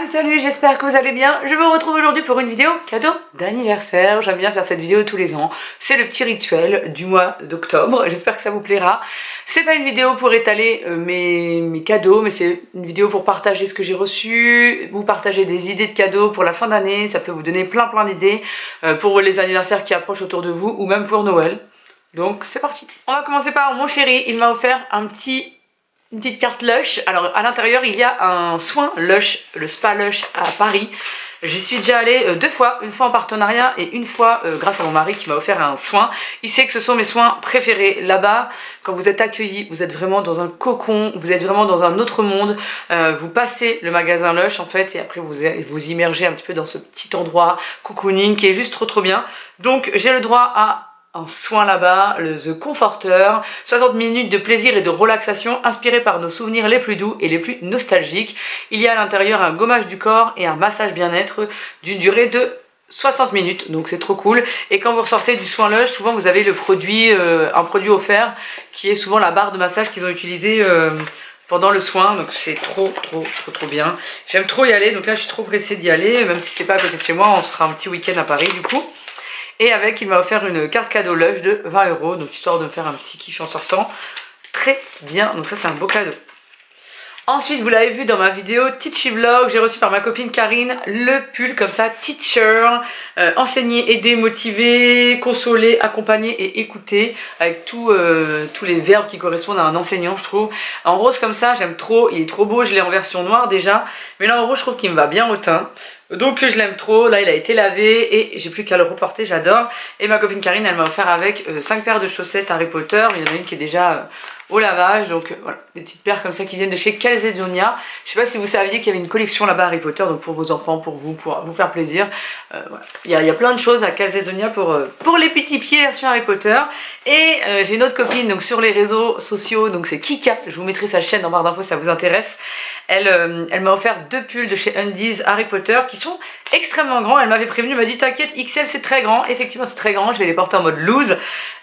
Salut, j'espère que vous allez bien. Je vous retrouve aujourd'hui pour une vidéo cadeau d'anniversaire. J'aime bien faire cette vidéo tous les ans. C'est le petit rituel du mois d'octobre. J'espère que ça vous plaira. C'est pas une vidéo pour étaler mes cadeaux, mais c'est une vidéo pour partager ce que j'ai reçu, vous partager des idées de cadeaux pour la fin d'année. Ça peut vous donner plein d'idées pour les anniversaires qui approchent autour de vous ou même pour Noël. Donc c'est parti. On va commencer par mon chéri. Il m'a offert une petite carte Lush. Alors à l'intérieur il y a un soin Lush, le spa Lush à Paris. J'y suis déjà allée deux fois, une fois en partenariat et une fois grâce à mon mari qui m'a offert un soin. Il sait que ce sont mes soins préférés. Là-bas, quand vous êtes accueillis, vous êtes vraiment dans un cocon, vous êtes vraiment dans un autre monde. Vous passez le magasin Lush en fait et après vous immergez un petit peu dans ce petit endroit cocooning qui est juste trop bien. Donc j'ai le droit à un soin là-bas, le The Comforter, 60 minutes de plaisir et de relaxation inspirés par nos souvenirs les plus doux et les plus nostalgiques. Il y a à l'intérieur un gommage du corps et un massage bien-être d'une durée de 60 minutes, donc c'est trop cool. Et quand vous ressortez du soin Lush, souvent vous avez le produit, un produit offert qui est souvent la barre de massage qu'ils ont utilisée pendant le soin, donc c'est trop bien. J'aime trop y aller, donc là je suis trop pressée d'y aller, même si c'est pas à côté de chez moi, on sera un petit week-end à Paris du coup. Et avec, il m'a offert une carte cadeau Lush de 20 €, donc histoire de me faire un petit kiff en sortant. Très bien, donc ça c'est un beau cadeau. Ensuite, vous l'avez vu dans ma vidéo Teachy Vlog, j'ai reçu par ma copine Karine le pull comme ça, Teacher, enseigner, aider, motiver, consoler, accompagner et écouter, avec tous les verbes qui correspondent à un enseignant je trouve. En rose comme ça, j'aime trop, il est trop beau, je l'ai en version noire déjà, mais là en rose je trouve qu'il me va bien au teint. Donc je l'aime trop, là il a été lavé et j'ai plus qu'à le reporter, j'adore. Et ma copine Karine elle m'a offert avec 5 paires de chaussettes Harry Potter, il y en a une qui est déjà au lavage, donc voilà, des petites paires comme ça qui viennent de chez Calzedonia. Je sais pas si vous saviez qu'il y avait une collection là-bas Harry Potter, donc pour vos enfants, pour vous faire plaisir. Voilà. Il y a plein de choses à Calzedonia pour les petits pieds version Harry Potter. Et j'ai une autre copine donc sur les réseaux sociaux, donc c'est Kika, je vous mettrai sa chaîne en barre d'infos si ça vous intéresse. Elle m'a offert 2 pulls de chez Undies Harry Potter qui sont extrêmement grands. Elle m'avait prévenu, elle m'a dit t'inquiète, XL c'est très grand. Effectivement c'est très grand, je vais les porter en mode loose.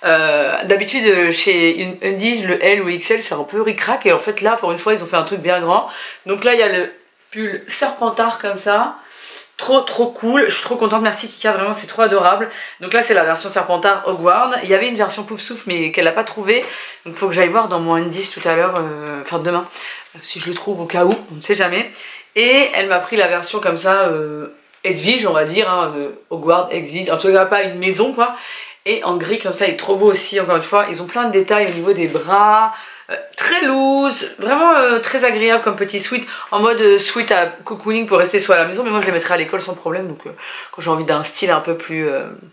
D'habitude chez Undies le L ou XL c'est un peu ric-rac et en fait là pour une fois ils ont fait un truc bien grand. Donc là il y a le pull Serpentard comme ça. Trop cool, je suis trop contente, merci Kika, vraiment c'est trop adorable. Donc là c'est la version Serpentard Hogwarts. Il y avait une version Pouf Souffle mais qu'elle n'a pas trouvée. Donc il faut que j'aille voir dans mon Undies tout à l'heure, enfin demain, si je le trouve au cas où, on ne sait jamais. Et elle m'a pris la version comme ça, Edwige on va dire, hein, Hogwarts, Edwige, en tout cas pas une maison quoi. Et en gris comme ça, il est trop beau aussi, encore une fois, ils ont plein de détails au niveau des bras. Très loose, vraiment très agréable comme petit sweat, en mode sweat à cocooning pour rester soit à la maison, mais moi je les mettrai à l'école sans problème, donc quand j'ai envie d'un style un peu plus,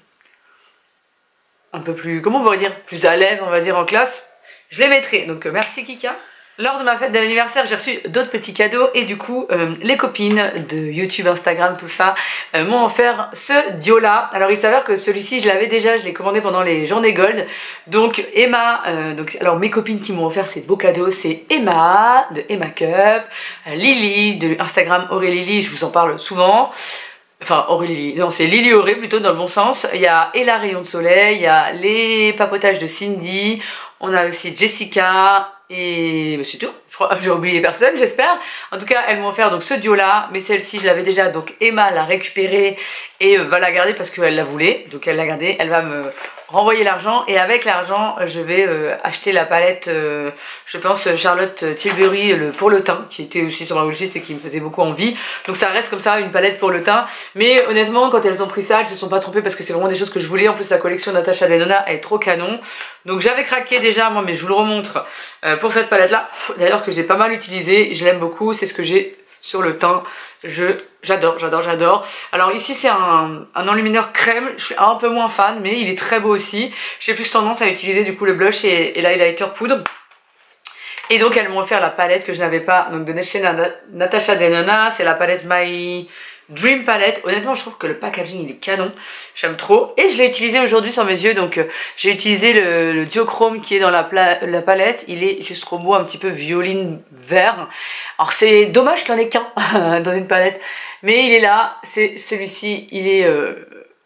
comment on pourrait dire, plus à l'aise on va dire en classe, je les mettrai, donc merci Kika. Lors de ma fête d'anniversaire, j'ai reçu d'autres petits cadeaux et du coup, les copines de YouTube, Instagram, tout ça, m'ont offert ce duo-là. Alors il s'avère que celui-ci, je l'avais déjà, je l'ai commandé pendant les journées Gold. Donc Emma, alors mes copines qui m'ont offert ces beaux cadeaux, c'est Emma de Emma Cup, Lily de Instagram Aurélie, je vous en parle souvent. Enfin Aurélie, non c'est Lily Auré plutôt dans le bon sens. Il y a Ella Rayon de Soleil, il y a les papotages de Cindy, on a aussi Jessica et c'est tout. Je crois j'ai oublié personne j'espère. En tout cas elles m'ont offert donc ce duo là, mais celle-ci je l'avais déjà, donc Emma l'a récupérée et va la garder parce qu'elle la voulait, donc elle l'a gardée, elle va me renvoyer l'argent et avec l'argent je vais acheter la palette je pense Charlotte Tilbury pour le teint qui était aussi sur ma wishlist et qui me faisait beaucoup envie, donc ça reste comme ça une palette pour le teint, mais honnêtement quand elles ont pris ça elles se sont pas trompées parce que c'est vraiment des choses que je voulais. En plus la collection Natasha Denona elle est trop canon, donc j'avais craqué déjà moi, mais je vous le remontre pour cette palette là d'ailleurs que j'ai pas mal utilisée, je l'aime beaucoup, c'est ce que j'ai sur le teint, j'adore. Alors ici c'est un enlumineur crème, je suis un peu moins fan mais il est très beau aussi. J'ai plus tendance à utiliser du coup le blush et l'highlighter poudre. Et donc elles m'ont offert la palette que je n'avais pas, donc de chez Natasha Denona, c'est la palette My Dream Palette. Honnêtement je trouve que le packaging il est canon, j'aime trop. Et je l'ai utilisé aujourd'hui sur mes yeux, donc j'ai utilisé le duochrome qui est dans la palette. Il est juste trop beau, un petit peu violine vert. Alors c'est dommage qu'il n'y en ait qu'un dans une palette, mais il est là, c'est celui-ci, il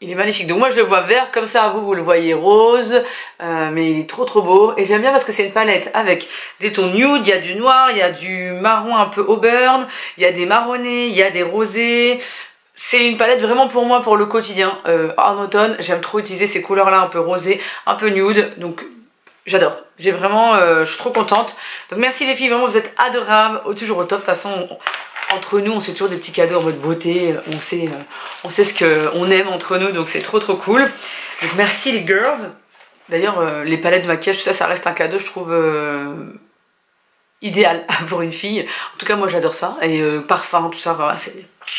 Il est magnifique. Donc moi je le vois vert comme ça, vous le voyez rose, mais il est trop beau. Et j'aime bien parce que c'est une palette avec des tons nude, il y a du noir, il y a du marron un peu auburn, il y a des marronnés, il y a des rosés. C'est une palette vraiment pour moi pour le quotidien. En automne, j'aime trop utiliser ces couleurs là un peu rosées, un peu nude. Donc j'adore. J'ai vraiment, je suis trop contente. Donc merci les filles, vraiment vous êtes adorables, toujours au top. De toute façon, entre nous, on se fait toujours des petits cadeaux en mode beauté. On sait ce qu'on aime entre nous, donc c'est trop cool. Donc merci les girls. D'ailleurs, les palettes de maquillage, tout ça, ça reste un cadeau, je trouve idéal pour une fille. En tout cas, moi j'adore ça. Et parfum, tout ça, voilà, c'est...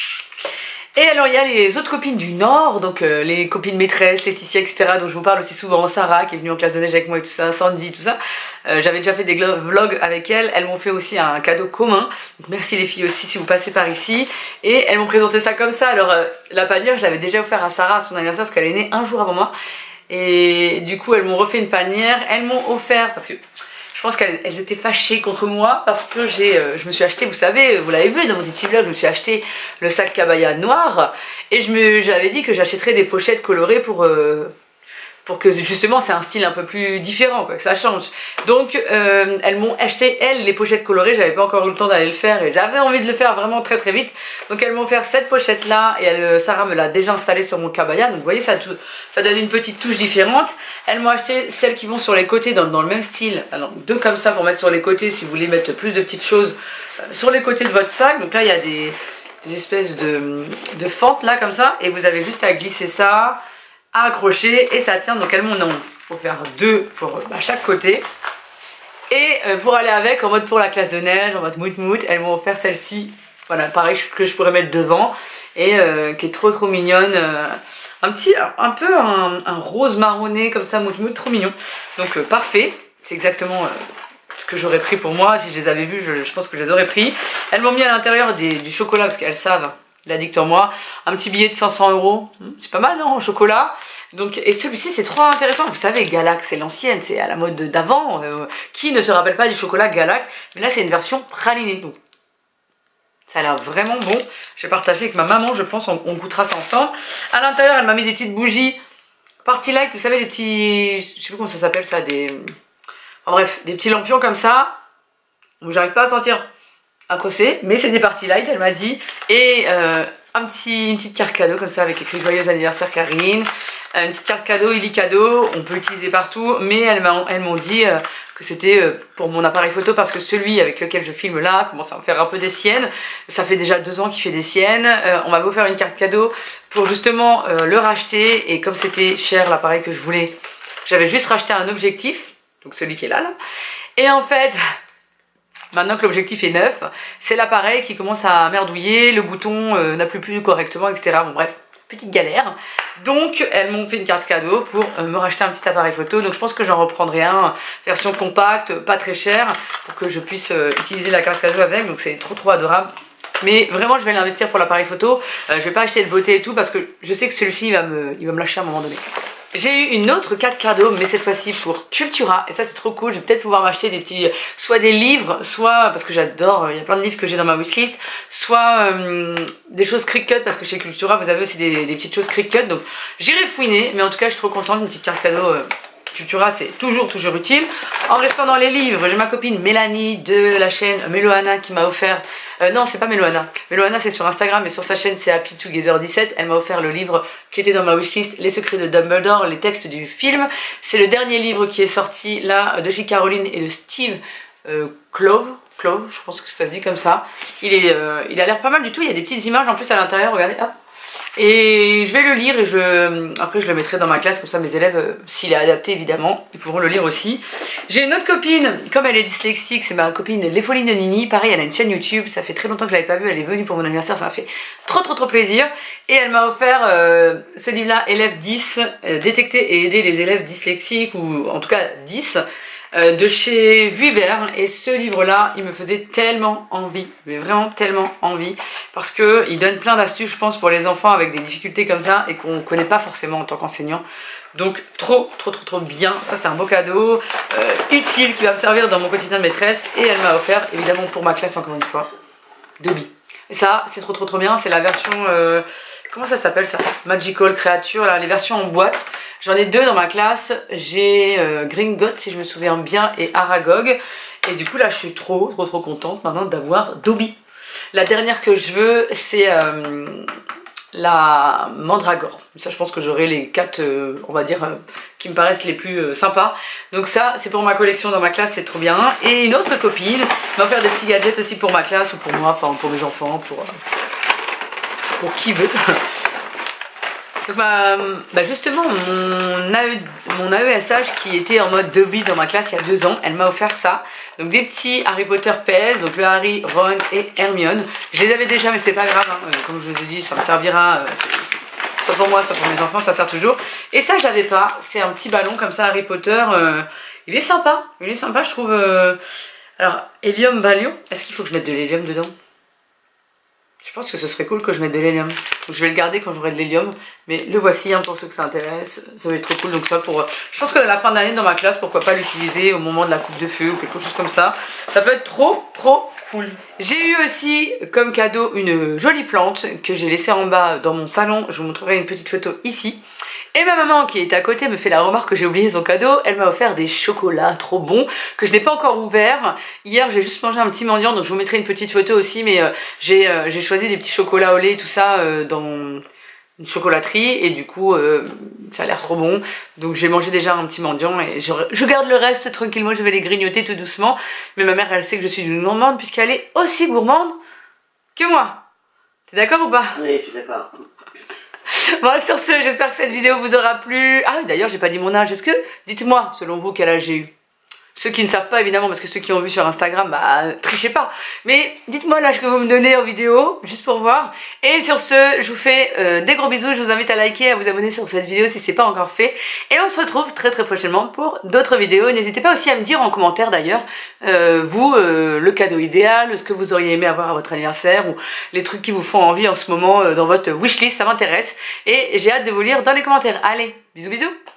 Et alors il y a les autres copines du Nord, donc les copines maîtresses, Laetitia, etc. dont je vous parle aussi souvent, Sarah qui est venue en classe de neige avec moi et tout ça, Sandy, tout ça. J'avais déjà fait des vlogs avec elles, elles m'ont fait aussi un cadeau commun. Donc merci les filles aussi si vous passez par ici. Et elles m'ont présenté ça comme ça. Alors la panière je l'avais déjà offert à Sarah à son anniversaire parce qu'elle est née un jour avant moi. Et du coup elles m'ont refait une panière, elles m'ont offert parce que... Je pense qu'elles étaient fâchées contre moi parce que je me suis acheté, vous savez, vous l'avez vu dans mon petit vlog, je me suis acheté le sac Cabaya noir et j'avais dit que j'achèterais des pochettes colorées pour que justement c'est un style un peu plus différent, quoi, que ça change. Donc elles m'ont acheté, elles, les pochettes colorées, j'avais pas encore eu le temps d'aller le faire et j'avais envie de le faire vraiment très vite. Donc elles m'ont offert cette pochette là et Sarah me l'a déjà installée sur mon Cabaya, donc vous voyez ça donne une petite touche différente. Elles m'ont acheté celles qui vont sur les côtés dans le même style, alors deux comme ça pour mettre sur les côtés si vous voulez mettre plus de petites choses sur les côtés de votre sac. Donc là il y a des espèces de fentes là comme ça et vous avez juste à glisser ça, à accrocher et ça tient. Donc elles m'en ont offert deux pour chaque côté. Et pour aller avec en mode pour la classe de neige, en mode mout, elles m'ont offert celle-ci. Voilà, pareil que je pourrais mettre devant et qui est trop mignonne. Un peu un rose marronné comme ça, mout, trop mignon. Donc parfait, c'est exactement ce que j'aurais pris pour moi. Si je les avais vus, je pense que je les aurais pris. Elles m'ont mis à l'intérieur du chocolat parce qu'elles savent, l'addict en moi, un petit billet de 500 €. C'est pas mal, non, en chocolat. Donc, et celui-ci, c'est trop intéressant. Vous savez, Galac, c'est l'ancienne, c'est à la mode d'avant. Qui ne se rappelle pas du chocolat Galac? Mais là, c'est une version pralinée. Donc, ça a l'air vraiment bon. J'ai partagé avec ma maman, je pense, on goûtera ça ensemble. À l'intérieur, elle m'a mis des petites bougies Party Light, vous savez, les petits... Je sais plus comment ça s'appelle ça, enfin bref, des petits lampions comme ça. Bon, j'arrive pas à sentir à quoi c'est, mais c'est des Party Light, elle m'a dit. Et une petite carte cadeau comme ça avec écrit joyeux anniversaire Karine. Une petite carte cadeau, Illy cadeau, on peut l'utiliser partout. Mais elles m'ont dit que c'était pour mon appareil photo parce que celui avec lequel je filme là commence à me faire un peu des siennes. Ça fait déjà 2 ans qu'il fait des siennes. On m'avait offert une carte cadeau pour justement le racheter. Et comme c'était cher l'appareil que je voulais, j'avais juste racheté un objectif. Donc celui qui est là. Et en fait... Maintenant que l'objectif est neuf, c'est l'appareil qui commence à merdouiller, le bouton n'appuie plus correctement, etc. Bon bref, petite galère. Donc elles m'ont fait une carte cadeau pour me racheter un petit appareil photo. Donc je pense que j'en reprendrai un, version compacte, pas très cher, pour que je puisse utiliser la carte cadeau avec. Donc c'est trop adorable. Mais vraiment je vais l'investir pour l'appareil photo. Je vais pas acheter de beauté et tout parce que je sais que celui-ci il va me lâcher à un moment donné. J'ai eu une autre carte cadeau, mais cette fois-ci pour Cultura, et ça c'est trop cool. Je vais peut-être pouvoir m'acheter des petits, soit des livres, soit, parce que j'adore, il y a plein de livres que j'ai dans ma wishlist, soit des choses Cricut, parce que chez Cultura vous avez aussi des petites choses Cricut, donc j'irai fouiner, mais en tout cas je suis trop contente, une petite carte cadeau Cultura c'est toujours utile. En restant dans les livres, j'ai ma copine Mélanie de la chaîne Meloana qui m'a offert... non, c'est pas Meloana. Meloana c'est sur Instagram, mais sur sa chaîne c'est Happy Together 17. Elle m'a offert le livre qui était dans ma wishlist, Les secrets de Dumbledore, les textes du film. C'est le dernier livre qui est sorti là de J.K. Rowling et de Steve Kloves, je pense que ça se dit comme ça. Il a l'air pas mal du tout, il y a des petites images en plus à l'intérieur, regardez, hop. Et je vais le lire et après je le mettrai dans ma classe, comme ça mes élèves, s'il est adapté évidemment, ils pourront le lire aussi. J'ai une autre copine, comme elle est dyslexique, c'est ma copine Les Folies de Nini. Pareil, elle a une chaîne YouTube, ça fait très longtemps que je l'avais pas vue, elle est venue pour mon anniversaire, ça m'a fait trop plaisir. Et elle m'a offert ce livre-là, Élève 10, détecter et aider les élèves dyslexiques, ou en tout cas 10. De chez Vuibert, et ce livre là il me faisait tellement envie, mais vraiment tellement envie, parce que il donne plein d'astuces je pense pour les enfants avec des difficultés comme ça et qu'on connaît pas forcément en tant qu'enseignant. Donc trop bien, ça c'est un beau cadeau utile qui va me servir dans mon quotidien de maîtresse. Et elle m'a offert évidemment pour ma classe encore une fois Dobby, et ça c'est trop bien, c'est la version comment ça s'appelle ça? Magical Creature, là, les versions en boîte. J'en ai 2 dans ma classe. J'ai Gringotts, si je me souviens bien, et Aragog. Et du coup, là, je suis trop contente maintenant d'avoir Dobby. La dernière que je veux, c'est la Mandragore. Ça, je pense que j'aurai les 4, on va dire, qui me paraissent les plus sympas. Donc ça, c'est pour ma collection dans ma classe, c'est trop bien. Et une autre copine m'a offert des petits gadgets aussi pour ma classe ou pour moi, enfin pour mes enfants, pour qui veut. Donc justement, mon AESH qui était en mode Dobby dans ma classe il y a 2 ans, elle m'a offert ça. Donc des petits Harry Potter PS, donc le Harry, Ron et Hermione. Je les avais déjà mais c'est pas grave, hein. Comme je vous ai dit, ça me servira soit pour moi, soit pour mes enfants, ça sert toujours. Et ça j'avais pas, c'est un petit ballon comme ça Harry Potter, il est sympa je trouve. Alors, hélium ballon, est-ce qu'il faut que je mette de l'hélium dedans? Je pense que ce serait cool que je mette de l'hélium. Je vais le garder quand j'aurai de l'hélium. Mais le voici hein, pour ceux que ça intéresse. Ça va être trop cool. Donc ça pour... Je pense que à la fin d'année dans ma classe, pourquoi pas l'utiliser au moment de la coupe de feu ou quelque chose comme ça. Ça peut être trop cool. J'ai eu aussi comme cadeau une jolie plante que j'ai laissée en bas dans mon salon. Je vous montrerai une petite photo ici. Et ma maman qui est à côté me fait la remarque que j'ai oublié son cadeau. Elle m'a offert des chocolats trop bons que je n'ai pas encore ouverts. Hier j'ai juste mangé un petit mendiant, donc je vous mettrai une petite photo aussi. Mais j'ai choisi des petits chocolats au lait tout ça dans une chocolaterie. Et du coup ça a l'air trop bon. Donc j'ai mangé déjà un petit mendiant et je garde le reste tranquillement. Je vais les grignoter tout doucement. Mais ma mère elle sait que je suis une gourmande puisqu'elle est aussi gourmande que moi. T'es d'accord ou pas? Oui, je suis d'accord. Bon, sur ce, j'espère que cette vidéo vous aura plu. Ah, d'ailleurs, j'ai pas dit mon âge. Est-ce que, dites-moi, selon vous, quel âge j'ai eu? Ceux qui ne savent pas, évidemment, parce que ceux qui ont vu sur Instagram, bah, trichez pas. Mais dites-moi l'âge que vous me donnez en vidéo, juste pour voir. Et sur ce, je vous fais des gros bisous. Je vous invite à liker, à vous abonner sur cette vidéo si c'est pas encore fait. Et on se retrouve très prochainement pour d'autres vidéos. N'hésitez pas aussi à me dire en commentaire d'ailleurs, le cadeau idéal, ce que vous auriez aimé avoir à votre anniversaire, ou les trucs qui vous font envie en ce moment dans votre wishlist, ça m'intéresse. Et j'ai hâte de vous lire dans les commentaires. Allez, bisous bisous!